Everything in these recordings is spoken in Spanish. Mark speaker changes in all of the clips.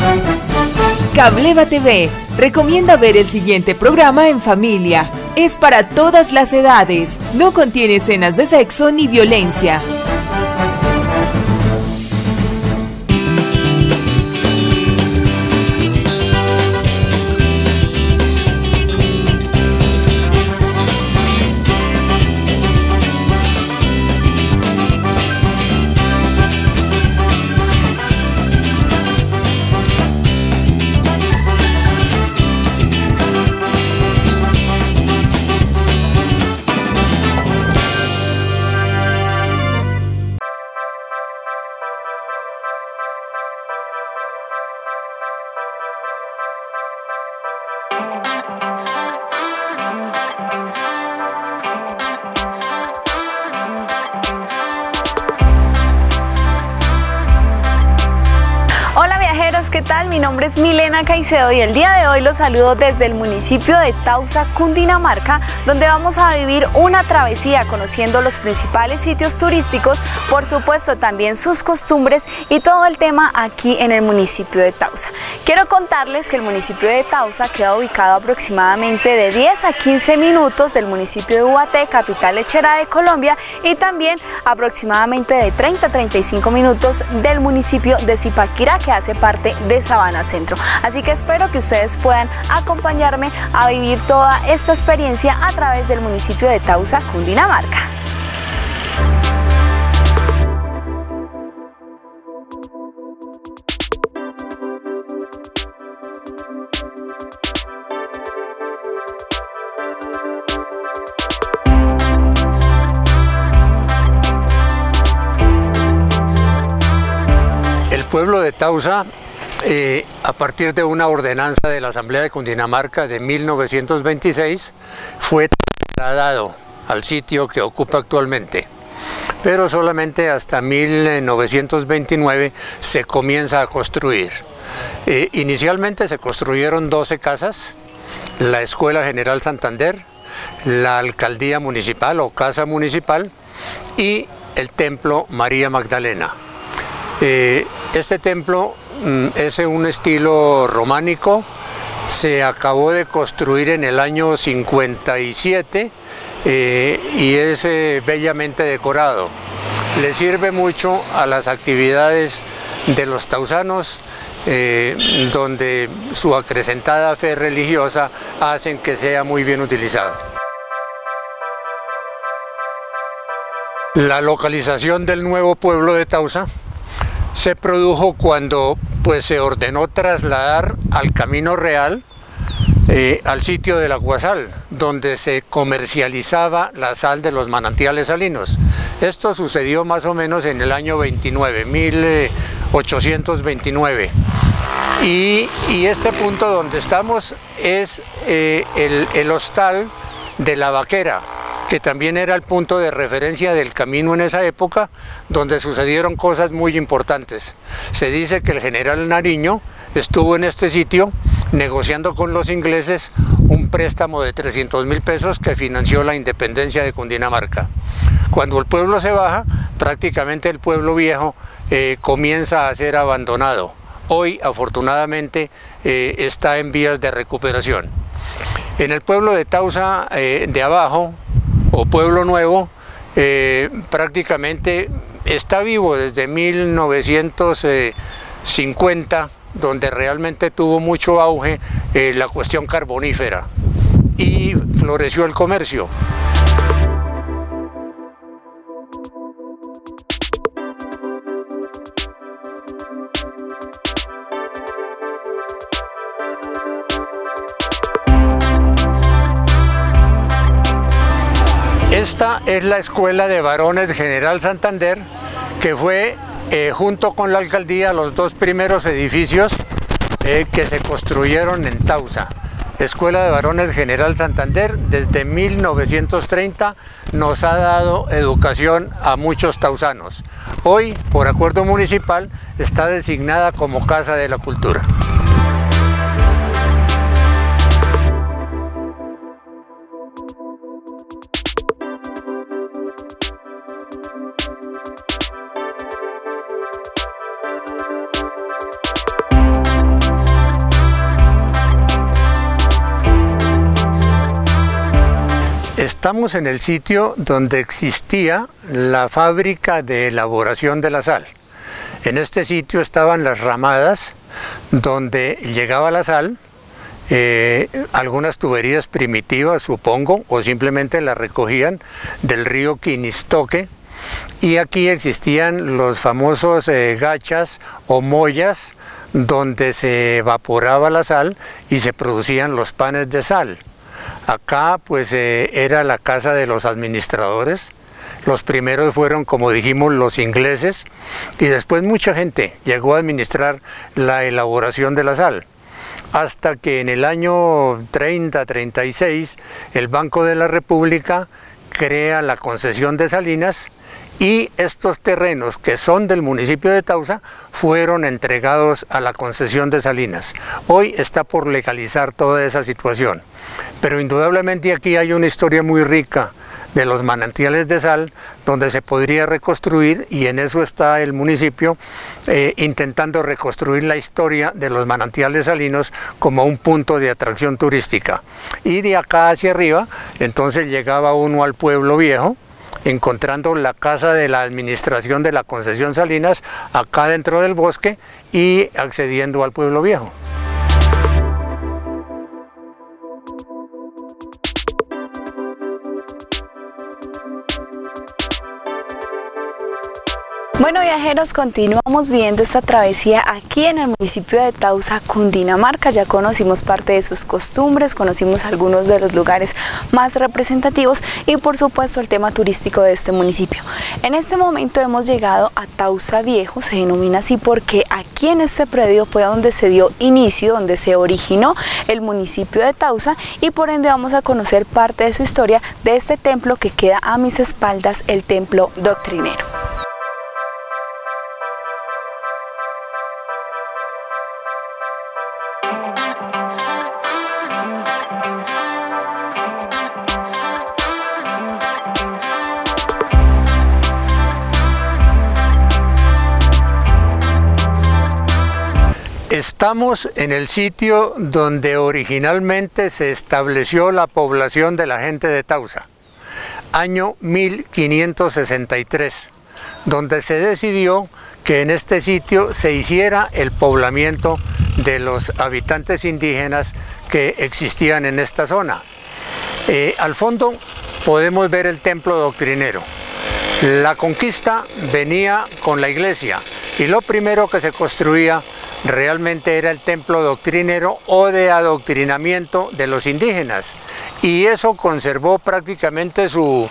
Speaker 1: Cableva TV recomienda ver el siguiente programa en familia. Es para todas las edades. No contiene escenas de sexo ni violencia.
Speaker 2: ¿Qué tal? Mi nombre es Milena Caicedo y el día de hoy los saludo desde el municipio de Tausa, Cundinamarca, donde vamos a vivir una travesía conociendo los principales sitios turísticos, por supuesto también sus costumbres y todo el tema aquí en el municipio de Tausa. Quiero contarles que el municipio de Tausa queda ubicado aproximadamente de 10 a 15 minutos del municipio de Ubaté, capital lechera de Colombia, y también aproximadamente de 30 a 35 minutos del municipio de Zipaquirá, que hace parte de Sabana Centro. Así que espero que ustedes puedan acompañarme a vivir toda esta experiencia a través del municipio de Tausa, Cundinamarca.
Speaker 3: El pueblo de Tausa, a partir de una ordenanza de la Asamblea de Cundinamarca de 1926, fue trasladado al sitio que ocupa actualmente, pero solamente hasta 1929 se comienza a construir. Inicialmente se construyeron 12 casas, la Escuela General Santander, la Alcaldía Municipal o Casa Municipal y el Templo María Magdalena. Este templo es un estilo románico, se acabó de construir en el año 57 y es bellamente decorado. Le sirve mucho a las actividades de los tausanos, donde su acrecentada fe religiosa hacen que sea muy bien utilizado. La localización del nuevo pueblo de Tausa se produjo cuando se ordenó trasladar al Camino Real al sitio del Aguasal, donde se comercializaba la sal de los manantiales salinos. Esto sucedió más o menos en el año 1829. Y este punto donde estamos es el hostal de La Vaquera, que también era el punto de referencia del camino en esa época, donde sucedieron cosas muy importantes. Se dice que el general Nariño estuvo en este sitio negociando con los ingleses un préstamo de 300.000 pesos que financió la independencia de Cundinamarca. Cuando el pueblo se baja, prácticamente el pueblo viejo comienza a ser abandonado. Hoy, afortunadamente, está en vías de recuperación. En el pueblo de Tausa de abajo, o Pueblo Nuevo, prácticamente está vivo desde 1950, donde realmente tuvo mucho auge la cuestión carbonífera y floreció el comercio. Esta es la Escuela de Varones General Santander, que fue junto con la alcaldía los dos primeros edificios que se construyeron en Tausa. Escuela de Varones General Santander desde 1930 nos ha dado educación a muchos tausanos. Hoy, por acuerdo municipal, está designada como Casa de la Cultura. Estamos en el sitio donde existía la fábrica de elaboración de la sal. En este sitio estaban las ramadas donde llegaba la sal, algunas tuberías primitivas, supongo, o simplemente la recogían del río Quinistoque, y aquí existían los famosos gachas o mollas donde se evaporaba la sal y se producían los panes de sal. Acá pues era la casa de los administradores. Los primeros fueron, como dijimos, los ingleses, y después mucha gente llegó a administrar la elaboración de la sal, hasta que en el año 30-36 el Banco de la República crea la concesión de Salinas, y estos terrenos que son del municipio de Tausa fueron entregados a la concesión de Salinas. Hoy está por legalizar toda esa situación, pero indudablemente aquí hay una historia muy rica de los manantiales de sal donde se podría reconstruir, y en eso está el municipio intentando reconstruir la historia de los manantiales salinos como un punto de atracción turística. Y de acá hacia arriba entonces llegaba uno al pueblo viejo, encontrando la casa de la administración de la concesión Salinas acá dentro del bosque y accediendo al pueblo viejo.
Speaker 2: Bueno, viajeros, continuamos viendo esta travesía aquí en el municipio de Tausa, Cundinamarca. Ya conocimos parte de sus costumbres, conocimos algunos de los lugares más representativos y por supuesto el tema turístico de este municipio. En este momento hemos llegado a Tausa Viejo, se denomina así porque aquí en este predio fue donde se dio inicio, donde se originó el municipio de Tausa, y por ende vamos a conocer parte de su historia de este templo que queda a mis espaldas, el Templo Doctrinero.
Speaker 3: Estamos en el sitio donde originalmente se estableció la población de la gente de Tausa, año 1563, donde se decidió que en este sitio se hiciera el poblamiento de los habitantes indígenas que existían en esta zona. Al fondo podemos ver el Templo Doctrinero. La conquista venía con la iglesia y lo primero que se construía realmente era el templo doctrinero o de adoctrinamiento de los indígenas, y eso conservó prácticamente su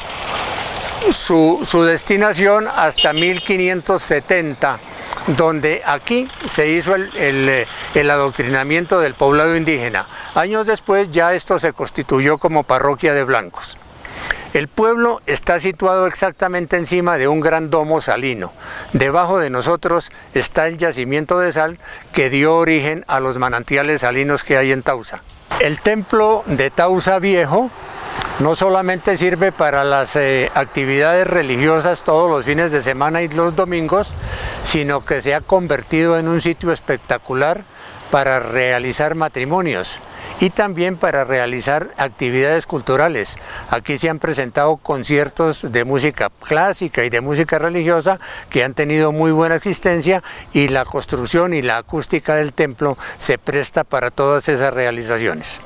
Speaker 3: destinación hasta 1570, donde aquí se hizo el adoctrinamiento del poblado indígena. Años después ya esto se constituyó como parroquia de blancos. El pueblo está situado exactamente encima de un gran domo salino. Debajo de nosotros está el yacimiento de sal que dio origen a los manantiales salinos que hay en Tausa. El templo de Tausa Viejo no solamente sirve para las actividades religiosas todos los fines de semana y los domingos, sino que se ha convertido en un sitio espectacular para realizar matrimonios y también para realizar actividades culturales. Aquí se han presentado conciertos de música clásica y de música religiosa que han tenido muy buena existencia, y la construcción y la acústica del templo se presta para todas esas realizaciones.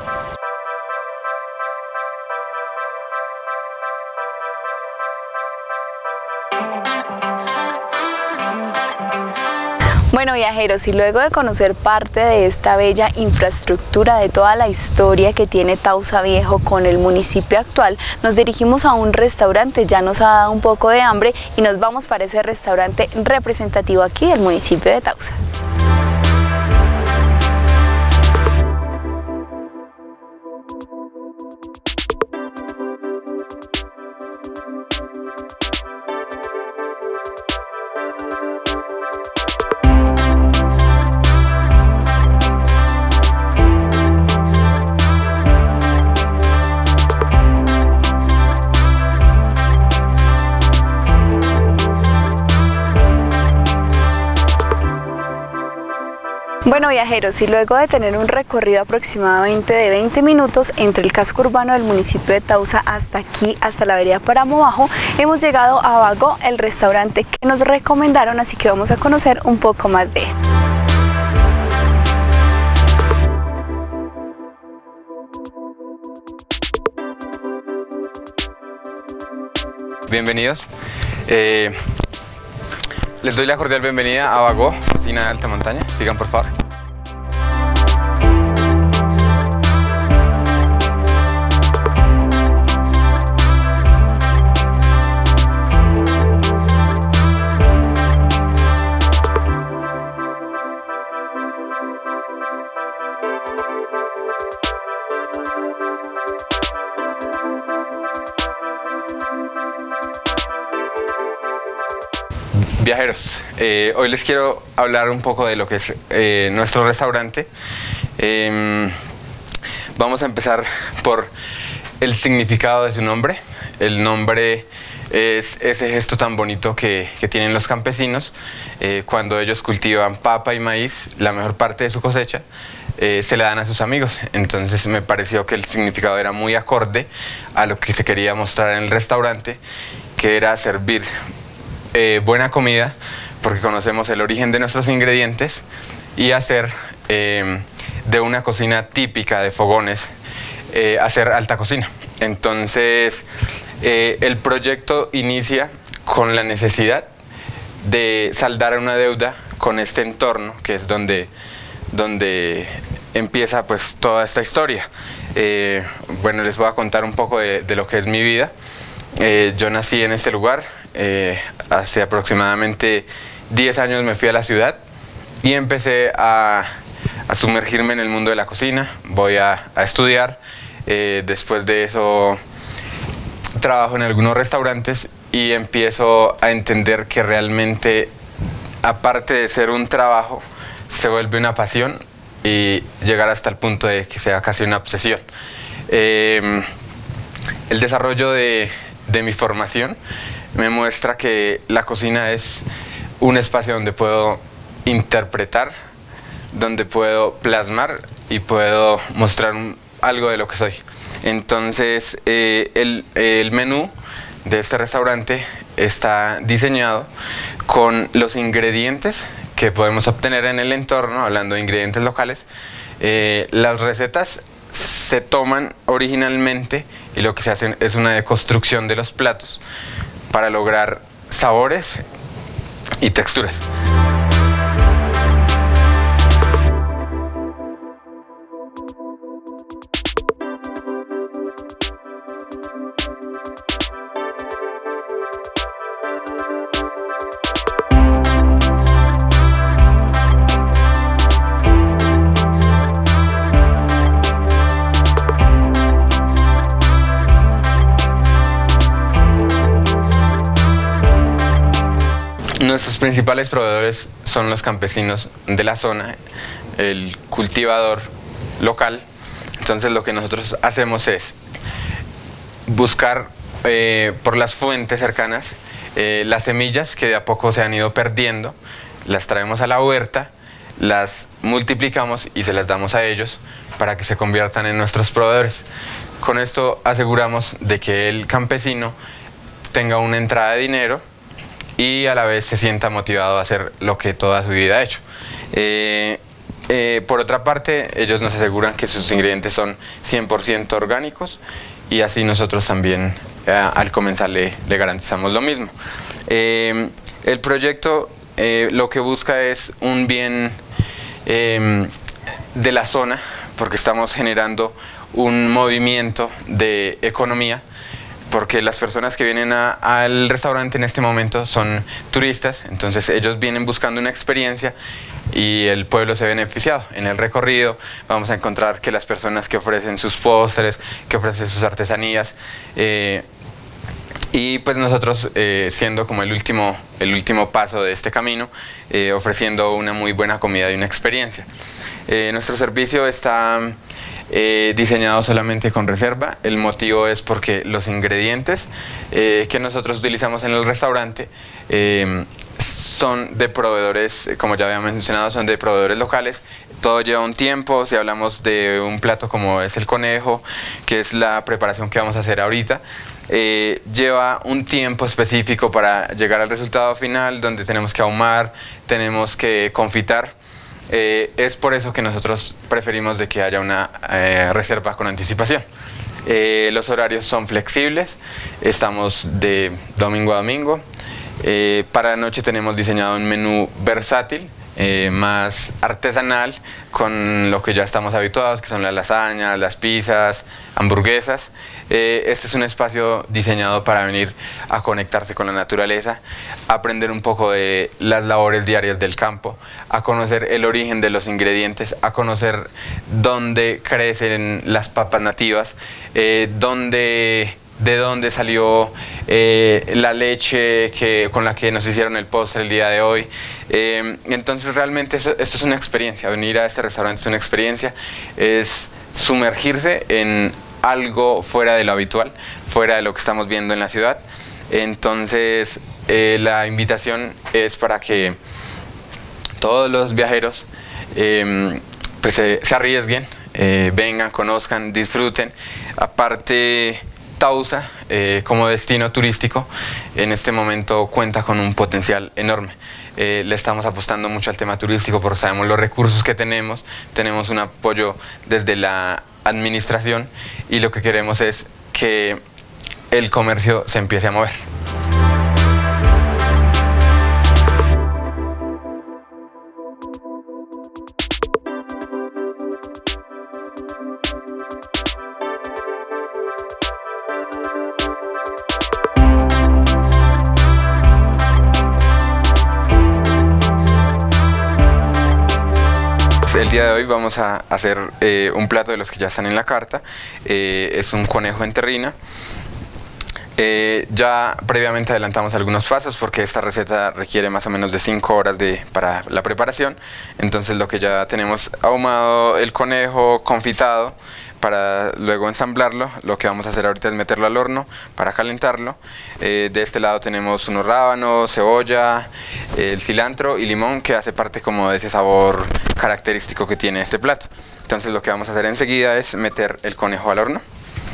Speaker 2: Bueno, viajeros, y luego de conocer parte de esta bella infraestructura, de toda la historia que tiene Tausa Viejo con el municipio actual, nos dirigimos a un restaurante. Ya nos ha dado un poco de hambre y nos vamos para ese restaurante representativo aquí del municipio de Tausa. Bueno, viajeros, y luego de tener un recorrido aproximadamente de 20 minutos entre el casco urbano del municipio de Tausa hasta aquí, hasta la vereda Páramo Bajo, hemos llegado a Bagó, el restaurante que nos recomendaron, así que vamos a conocer un poco más de él.
Speaker 4: Bienvenidos. Les doy la cordial bienvenida a Bagó, cocina de alta montaña. Sigan, por favor. Viajeros, hoy les quiero hablar un poco de lo que es nuestro restaurante. Vamos a empezar por el significado de su nombre. El nombre es ese gesto tan bonito que tienen los campesinos cuando ellos cultivan papa y maíz, la mejor parte de su cosecha, se le dan a sus amigos. Entonces me pareció que el significado era muy acorde a lo que se quería mostrar en el restaurante, que era servir buena comida, porque conocemos el origen de nuestros ingredientes, y hacer de una cocina típica de fogones, hacer alta cocina. Entonces el proyecto inicia con la necesidad de saldar una deuda con este entorno, que es donde empieza pues toda esta historia. Bueno, les voy a contar un poco de lo que es mi vida. Yo nací en este lugar. Hace aproximadamente 10 años me fui a la ciudad y empecé a sumergirme en el mundo de la cocina. Voy a estudiar, después de eso trabajo en algunos restaurantes y empiezo a entender que realmente, aparte de ser un trabajo, se vuelve una pasión y llegar hasta el punto de que sea casi una obsesión. El desarrollo de mi formación me muestra que la cocina es un espacio donde puedo interpretar, donde puedo plasmar y puedo mostrar algo de lo que soy. Entonces el menú de este restaurante está diseñado con los ingredientes que podemos obtener en el entorno, hablando de ingredientes locales. Las recetas se toman originalmente y lo que se hace es una deconstrucción de los platos para lograr sabores y texturas. Nuestros principales proveedores son los campesinos de la zona, el cultivador local. Entonces lo que nosotros hacemos es buscar por las fuentes cercanas las semillas que de a poco se han ido perdiendo, las traemos a la huerta, las multiplicamos y se las damos a ellos para que se conviertan en nuestros proveedores. Con esto aseguramos de que el campesino tenga una entrada de dinero y a la vez se sienta motivado a hacer lo que toda su vida ha hecho. Por otra parte, ellos nos aseguran que sus ingredientes son 100% orgánicos y así nosotros también al comenzar le garantizamos lo mismo. El proyecto lo que busca es un bien de la zona, porque estamos generando un movimiento de economía, porque las personas que vienen al restaurante en este momento son turistas, entonces ellos vienen buscando una experiencia y el pueblo se ve beneficiado. En el recorrido vamos a encontrar que las personas que ofrecen sus postres, que ofrecen sus artesanías, y pues nosotros siendo como el último paso de este camino, ofreciendo una muy buena comida y una experiencia. Nuestro servicio está diseñado solamente con reserva. El motivo es porque los ingredientes que nosotros utilizamos en el restaurante son de proveedores, como ya había mencionado, son de proveedores locales. Todo lleva un tiempo. Si hablamos de un plato como es el conejo, que es la preparación que vamos a hacer ahorita, lleva un tiempo específico para llegar al resultado final, donde tenemos que ahumar, tenemos que confitar. Es por eso que nosotros preferimos de que haya una reserva con anticipación. Los horarios son flexibles, estamos de domingo a domingo. Para la noche tenemos diseñado un menú versátil, más artesanal, con lo que ya estamos habituados, que son las lasañas, las pizzas, hamburguesas. Este es un espacio diseñado para venir a conectarse con la naturaleza, a aprender un poco de las labores diarias del campo, a conocer el origen de los ingredientes, a conocer dónde crecen las papas nativas, de dónde salió la leche con la que nos hicieron el postre el día de hoy. Entonces realmente esto es una experiencia. Venir a este restaurante es una experiencia, es sumergirse en algo fuera de lo habitual, fuera de lo que estamos viendo en la ciudad. Entonces la invitación es para que todos los viajeros pues se arriesguen, vengan, conozcan, disfruten. Aparte, Tausa, como destino turístico, en este momento cuenta con un potencial enorme. Le estamos apostando mucho al tema turístico porque sabemos los recursos que tenemos un apoyo desde la administración y lo que queremos es que el comercio se empiece a mover. El día de hoy vamos a hacer un plato de los que ya están en la carta. Es un conejo en terrina. Ya previamente adelantamos algunos pasos porque esta receta requiere más o menos de 5 horas para la preparación. Entonces lo que ya tenemos ahumado el conejo, confitado, para luego ensamblarlo. Lo que vamos a hacer ahorita es meterlo al horno para calentarlo. De este lado tenemos unos rábanos, cebolla, el cilantro y limón, que hace parte como de ese sabor característico que tiene este plato. Entonces lo que vamos a hacer enseguida es meter el conejo al horno.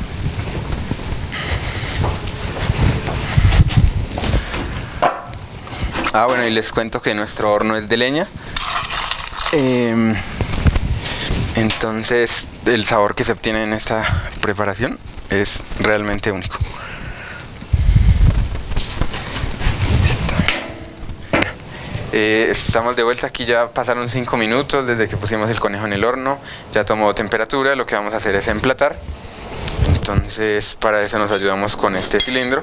Speaker 4: Bueno, y les cuento que nuestro horno es de leña. Entonces el sabor que se obtiene en esta preparación es realmente único. Estamos de vuelta aquí, ya pasaron 5 minutos desde que pusimos el conejo en el horno, ya tomó temperatura. Lo que vamos a hacer es emplatar. Entonces para eso nos ayudamos con este cilindro.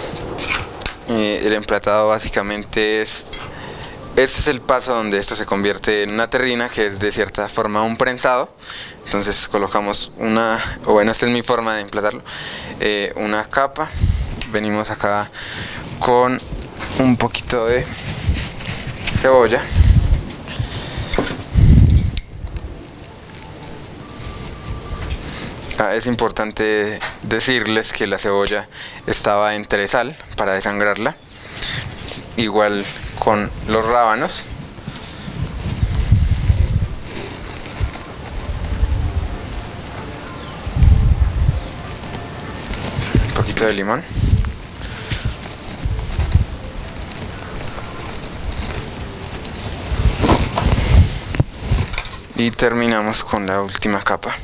Speaker 4: El emplatado básicamente este es el paso donde esto se convierte en una terrina, que es de cierta forma un prensado. Entonces colocamos esta es mi forma de emplatarlo, una capa. Venimos acá con un poquito de cebolla. Es importante decirles que la cebolla estaba entre sal para desangrarla. Igual con los rábanos. Un poquito de limón. Y terminamos con la última capa.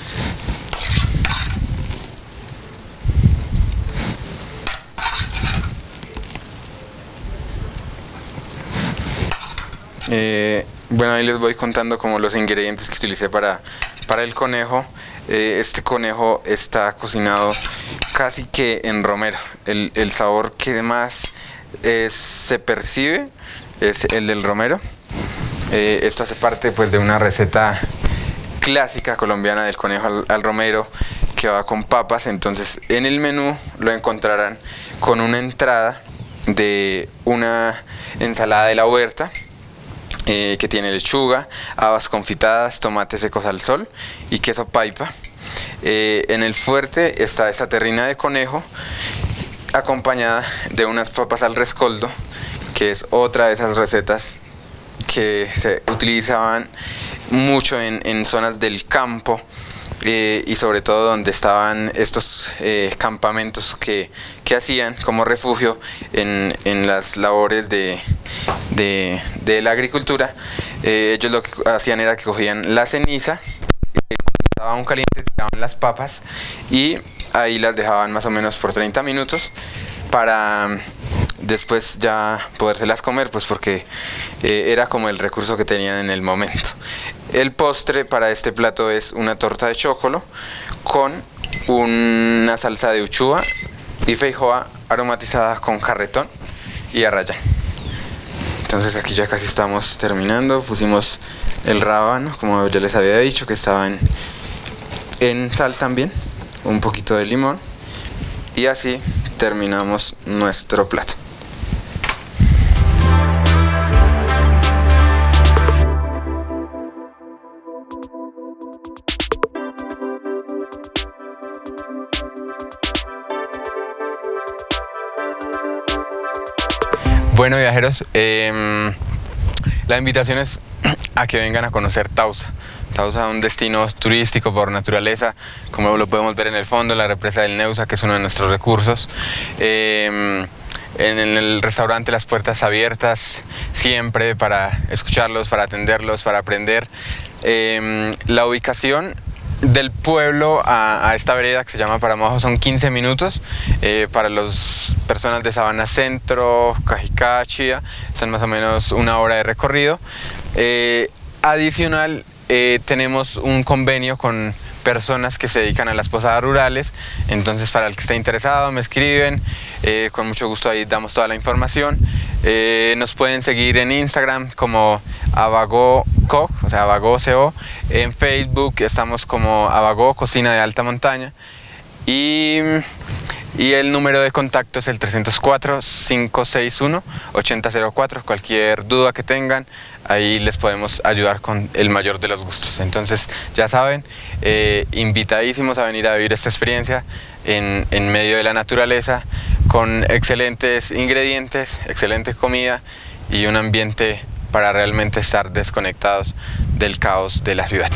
Speaker 4: Bueno, ahí les voy contando como los ingredientes que utilicé para el conejo. Este conejo está cocinado casi que en romero. El sabor que más se percibe es el del romero. Esto hace parte pues de una receta clásica colombiana del conejo al romero, que va con papas. Entonces en el menú lo encontrarán con una entrada de una ensalada de la huerta, que tiene lechuga, habas confitadas, tomates secos al sol y queso paipa. En el fuerte está esta terrina de conejo acompañada de unas papas al rescoldo, que es otra de esas recetas que se utilizaban mucho en zonas del campo, y sobre todo donde estaban estos campamentos que hacían como refugio en las labores de la agricultura. Ellos lo que hacían era que cogían la ceniza, cuando estaba aún caliente tiraban las papas y ahí las dejaban más o menos por 30 minutos para después ya podérselas comer, pues porque era como el recurso que tenían en el momento. El postre para este plato es una torta de chocolo con una salsa de uchuva y feijoa aromatizada con carretón y arrayán. Entonces aquí ya casi estamos terminando. Pusimos el rábano, como ya les había dicho, que estaba en sal también, un poquito de limón, y así terminamos nuestro plato. Bueno, viajeros, la invitación es a que vengan a conocer Tausa. Tausa es un destino turístico por naturaleza, como lo podemos ver en el fondo, la represa del Neusa, que es uno de nuestros recursos. En el restaurante las puertas abiertas siempre para escucharlos, para atenderlos, para aprender. La ubicación del pueblo a esta vereda que se llama Paramajo son 15 minutos. Para las personas de Sabana Centro, Cajicá, Chía, son más o menos 1 hora de recorrido. Adicional, tenemos un convenio con personas que se dedican a las posadas rurales. Entonces, para el que esté interesado, me escriben, con mucho gusto ahí damos toda la información. Nos pueden seguir en Instagram como AbagoCo, o sea, AbagoCo. En Facebook estamos como Abago Cocina de Alta Montaña, y el número de contacto es el 304-561-8004. Cualquier duda que tengan, ahí les podemos ayudar con el mayor de los gustos. Entonces, ya saben, invitadísimos a venir a vivir esta experiencia en medio de la naturaleza, con excelentes ingredientes, excelente comida y un ambiente para realmente estar desconectados del caos de la ciudad.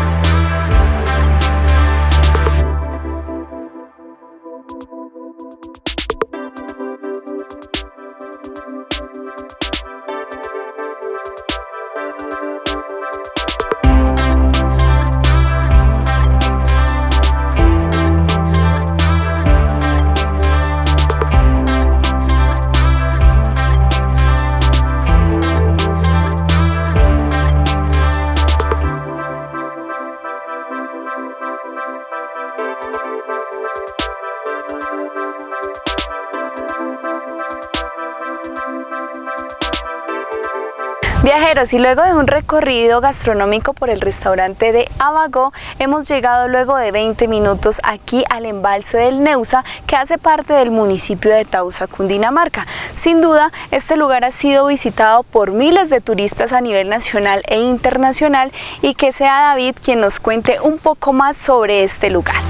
Speaker 2: Viajeros, y luego de un recorrido gastronómico por el restaurante de Abago, hemos llegado luego de 20 minutos aquí al embalse del Neusa, que hace parte del municipio de Tausa, Cundinamarca. Sin duda, este lugar ha sido visitado por miles de turistas a nivel nacional e internacional, y que sea David quien nos cuente un poco más sobre este lugar.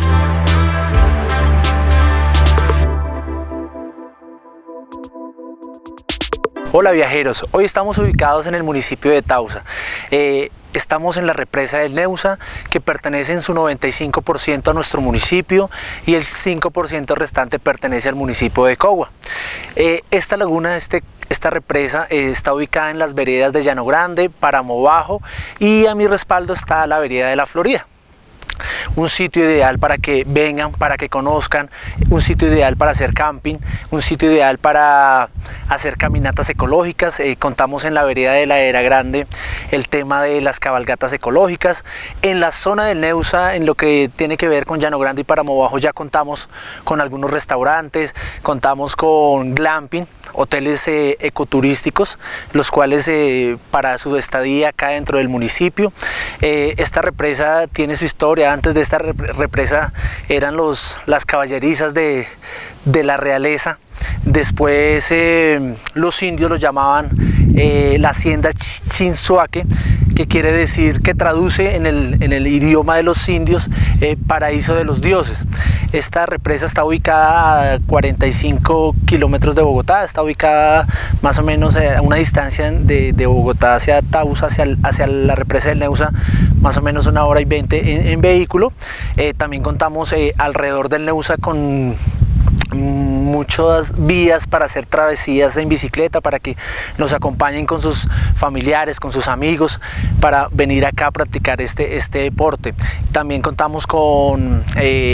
Speaker 5: Hola viajeros, hoy estamos ubicados en el municipio de Tausa. Estamos en la represa del Neusa, que pertenece en su 95% a nuestro municipio, y el 5% restante pertenece al municipio de Cogua. Esta laguna, esta represa está ubicada en las veredas de Llano Grande, Páramo Bajo, y a mi respaldo está la vereda de La Florida. Un sitio ideal para que vengan, para que conozcan, un sitio ideal para hacer camping, un sitio ideal para hacer caminatas ecológicas. Contamos en la vereda de la Era Grande el tema de las cabalgatas ecológicas. En la zona del Neusa, en lo que tiene que ver con Llano Grande y Páramo Bajo, ya contamos con algunos restaurantes, contamos con glamping, hoteles ecoturísticos, los cuales para su estadía acá dentro del municipio. Esta represa tiene su historia. Antes de esta represa eran las caballerizas de la realeza. Después los indios los llamaban la hacienda Chinzuaque, que quiere decir, que traduce en el idioma de los indios, paraíso de los dioses. Esta represa está ubicada a 45 kilómetros de Bogotá, está ubicada más o menos a una distancia de Bogotá hacia Tausa, hacia la represa del Neusa, más o menos 1 hora y 20 en vehículo. También contamos alrededor del Neusa con muchas vías para hacer travesías en bicicleta, para que nos acompañen con sus familiares, con sus amigos, para venir acá a practicar este deporte. También contamos con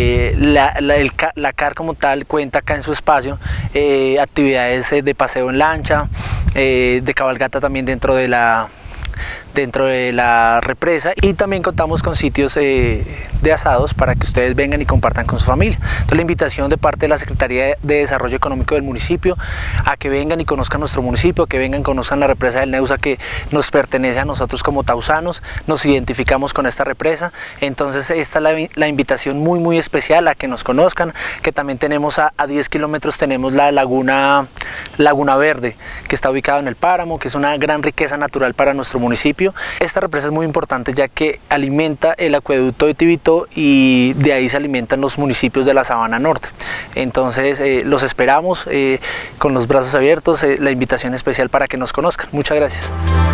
Speaker 5: la CAR como tal, cuenta acá en su espacio actividades de paseo en lancha, de cabalgata también dentro de la represa, y también contamos con sitios de asados para que ustedes vengan y compartan con su familia. Entonces, la invitación de parte de la Secretaría de Desarrollo Económico del municipio a que vengan y conozcan nuestro municipio, que vengan y conozcan la represa del Neusa, que nos pertenece a nosotros como tausanos, nos identificamos con esta represa. Entonces, esta es la invitación muy especial a que nos conozcan, que también tenemos a 10 kilómetros tenemos la Laguna Verde, que está ubicada en el páramo, que es una gran riqueza natural para nuestro municipio. Esta represa es muy importante ya que alimenta el acueducto de Tibito y de ahí se alimentan los municipios de la Sabana Norte. Entonces los esperamos con los brazos abiertos, la invitación especial para que nos conozcan. Muchas gracias.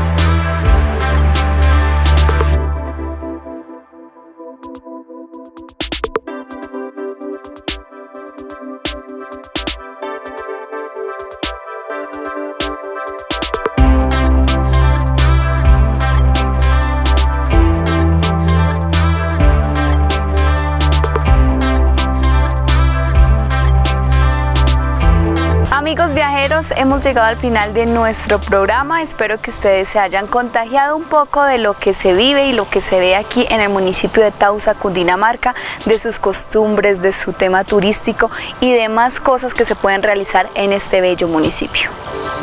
Speaker 2: Amigos viajeros, hemos llegado al final de nuestro programa. Espero que ustedes se hayan contagiado un poco de lo que se vive y lo que se ve aquí en el municipio de Tausa, Cundinamarca, de sus costumbres, de su tema turístico y demás cosas que se pueden realizar en este bello municipio.